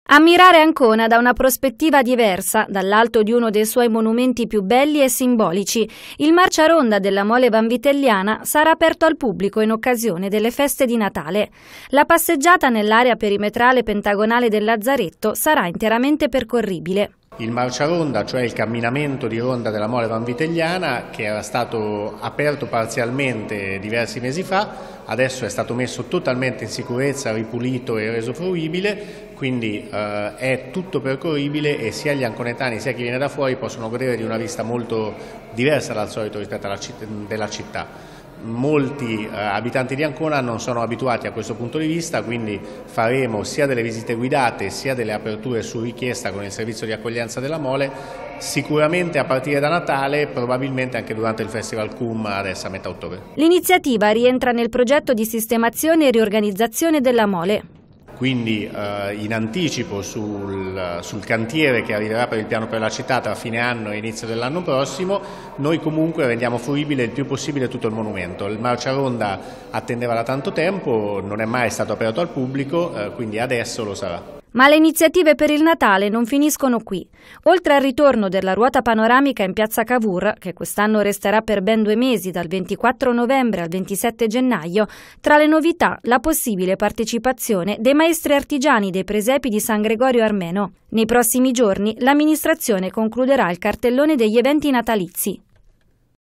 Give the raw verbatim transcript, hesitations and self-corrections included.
Ammirare Ancona da una prospettiva diversa, dall'alto di uno dei suoi monumenti più belli e simbolici, il marciaronda della Mole Vanvitelliana sarà aperto al pubblico in occasione delle feste di Natale. La passeggiata nell'area perimetrale pentagonale del Lazzaretto sarà interamente percorribile. Il marciaronda, cioè il camminamento di ronda della Mole Vanvitelliana, che era stato aperto parzialmente diversi mesi fa, adesso è stato messo totalmente in sicurezza, ripulito e reso fruibile, quindi eh, è tutto percorribile e sia gli anconetani sia chi viene da fuori possono godere di una vista molto diversa dal solito rispetto alla città, della città. Molti eh, abitanti di Ancona non sono abituati a questo punto di vista, quindi faremo sia delle visite guidate sia delle aperture su richiesta con il servizio di accoglienza della Mole, sicuramente a partire da Natale, probabilmente anche durante il Festival C U M adesso a metà ottobre. L'iniziativa rientra nel progetto di sistemazione e riorganizzazione della Mole. Quindi eh, in anticipo sul, sul cantiere che arriverà per il piano per la città tra fine anno e inizio dell'anno prossimo, noi comunque rendiamo fruibile il più possibile tutto il monumento. Il marciaronda attendeva da tanto tempo, non è mai stato aperto al pubblico, eh, quindi adesso lo sarà. Ma le iniziative per il Natale non finiscono qui. Oltre al ritorno della ruota panoramica in piazza Cavour, che quest'anno resterà per ben due mesi dal ventiquattro novembre al ventisette gennaio, tra le novità la possibile partecipazione dei maestri artigiani dei presepi di San Gregorio Armeno. Nei prossimi giorni l'amministrazione concluderà il cartellone degli eventi natalizi.